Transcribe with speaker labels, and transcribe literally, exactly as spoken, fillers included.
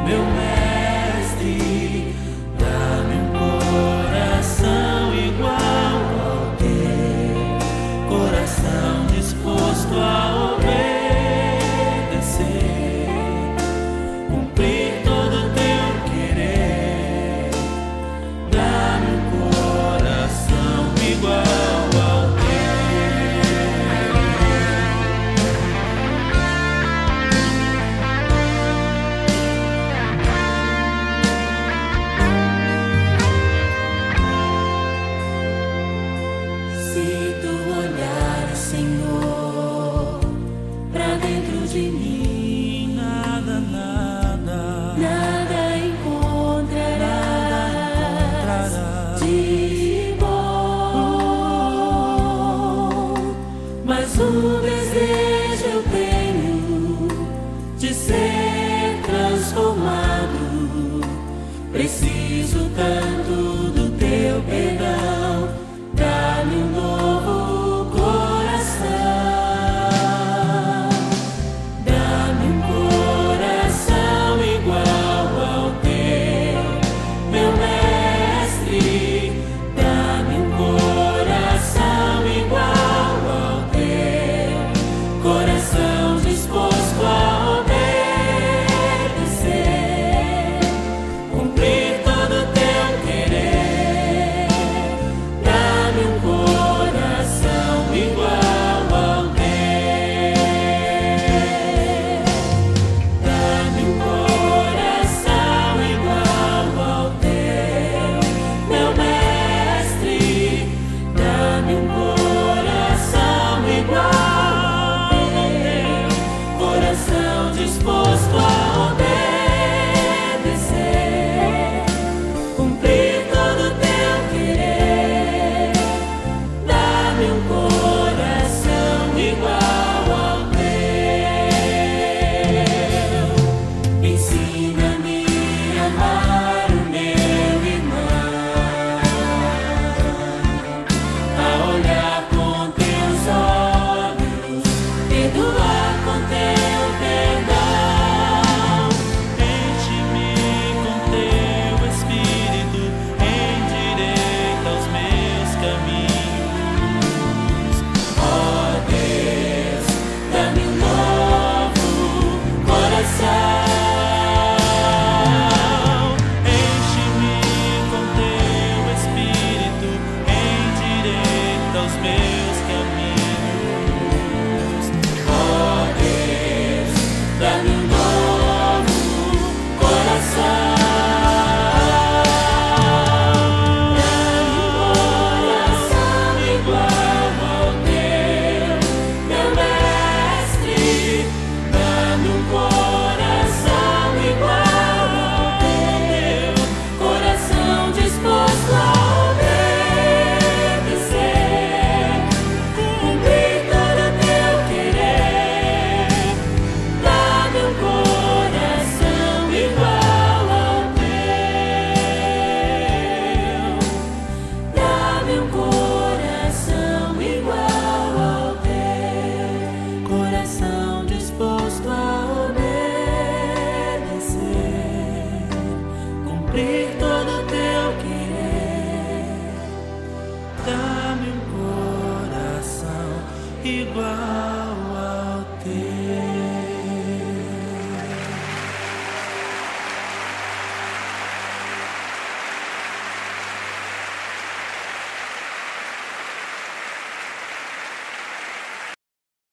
Speaker 1: meu mestre, dá-me um coração igual ao teu, coração disposto a obedecer, cumprir todo o teu querer. Dá-me um coração igual ao teu. Se tu olhares, Senhor, pra dentro de mim, nada, nada, nada encontrarás, nada encontrarás de bom. Mas um desejo eu tenho de ser transformado. Preciso tanto do teu perdão. Dá-me um novo coração, dá-me um coração igual ao teu, meu mestre. Dá-me um coração igual ao teu, coração disposto a obedecer, cumprir todo o teu querer. Dá-me um coração igual ao teu, dá-me um coração igual ao teu, meu mestre. Dá-me um coração igual ao teu, coração disposto a obedecer, cumprir todo o teu querer. Dá-me um coração igual ao teu. Ensina-me a amar o meu irmão, a olhar com teus olhos, perdoar com teu perdão. Enche-me com teu Espírito, endireita os meus caminhos. Ó Deus, dá-me um novo coração. Enche-me com teu Espírito, endireita os meus caminhos. Ó Deus, dá-me um novo coração. Dá-me um coração igual ao teu, meu mestre. Dá-me um coração igual ao teu, coração disposto a obedecer, cumprir todo o teu querer. Dá-me um coração igual ao teu, dá-me um coração igual ao teu, coração disposto a obedecer, cumprir todo o teu querer. Dá-me um coração igual